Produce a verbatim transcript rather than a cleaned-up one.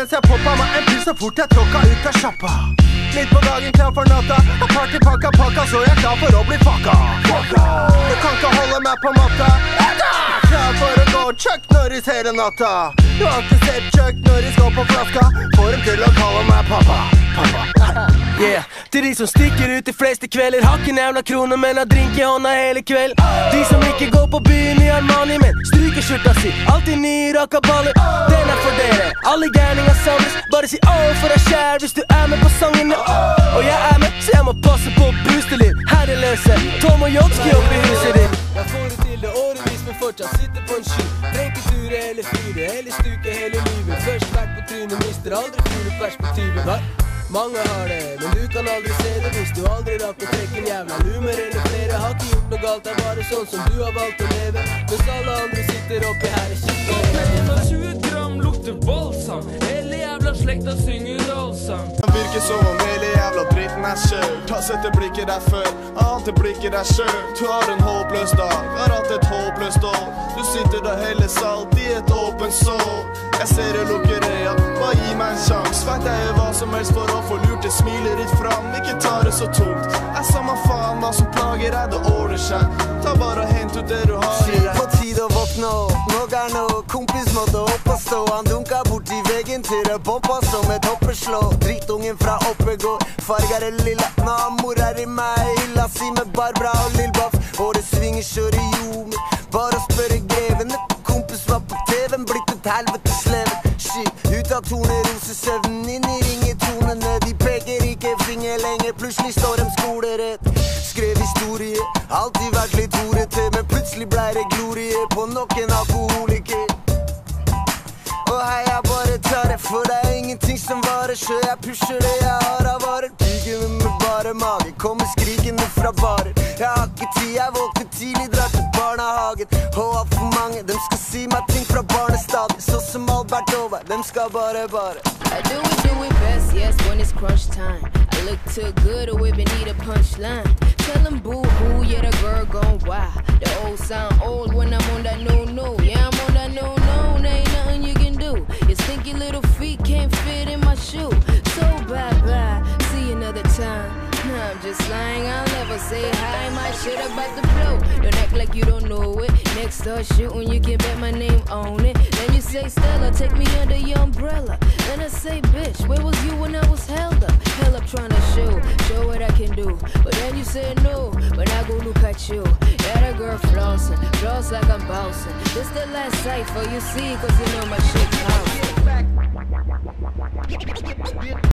mens jeg poppa meg en pils så fort jeg tråkka ut av sjappa. Midt på dagen klar for natta, har partypakka pakka så jeg er klar for å bli fucka. Du kan ikke holde meg på matta. Klar for å gå Chuck Norris hele natta. Du har ikke sett Chuck Norris gå på flaska, får dem til å kalle meg pappa. Pappa. Yeah, til de som stikker ut de fleste kvelder, har ikke nevna kroner, men har drink i hånda hele kveld. De som ikke går på byen i Armani, men stryker skjorta si, alltid nye rakaballer. Den er for dere, alle gærninger samles. Bare si åh for deg kjær hvis du er med på sangene. Og jeg er med, så jeg må passe på å booste litt. Herreløse, Tom og Jotski opp i huset ditt. Jeg får det til det årevis, men fortsatt sitter på en sky. Drenketure eller fire, eller stuke hele livet. Først vært på trynet, mister aldri fulle perspektivet. Nei, mange har det, men du kan aldri se det hvis du aldri rakk å trekke en jævla lumer eller flere. Har ikke gjort noe galt, det er bare sånn som du har valgt å leve. Mens alle andre sitter oppi her og kikker. tjue gram lukter voldsomt. Hele jævla slekta synger allsang. Det virker som om hele jævla dritten er kjørt. Har sett det blikket der før, annet det blikket der sjøl. Du har en håpløs dag, har hatt et håpløst år. Du sitter der hele salt i et åpent sår. Jeg ser det lukker øya, bare gi meg en sjans. Vet jeg gjør hva som helst for å få lurt det smilet ditt fram. Ikke ta det så tungt, jeg samme faen hva som plager deg, det ordner seg. Ta bare og hent ut det du har i deg. På tide å våkne opp, nok er nå. Kompis måtte opp og stå, han dunka bort i veggen til det bompa som et hoppeslå. Dritungen fra Oppegård, farger det lilla. Nå mor er i meg, hylla si med Barbara og Lil Buff. Og det svinger kjører jomer, bare å spørre grevene. Kompis var på T V-en, blitt et helvete sleven. Shit, ut av tornerosesøvnen, inn i ringetonene. De peker ikke finger lenger, plutselig står de skolerett. Skrev historie, alltid vært litt horete, men plutselig ble det glorie på nok en alkoholiker. Og hei, jeg bare tar det, for det er ingenting som varer, så jeg pusher det jeg har av varer. Pigene med bare mage, kommer skrikende fra barer. Jeg har ikke tid, jeg våkner tidlig, drar til barnehagen. Og alt for mange, de skal si meg ting fra barnestadiet. Så som Albert Ove, de skal bare bare I do it, do it best, yes, when it's crunch time. I look too good or even need a punchline. Tell them boo-hoo, yeah, the girl gon' wild. The old sound old when I'm on that no-no. Yeah, I'm on that no-no, there ain't nothing you can do. Your stinky little feet can't fit in my shoe. So bye-bye, see you another time. Nah, I'm just lying, I'll never say hi. My shit about to blow, don't act like you don't know it. Next start shooting, you can bet my name on it. Then you say, Stella, take me under your umbrella. Then I say, bitch, where was you when I was held up? Hell up trying to show, show what I can do. But then you say no, but I go look at you. Yeah, that girl flossing, floss like I'm bouncing. This the last cipher you see, cause you know my shit bouncing.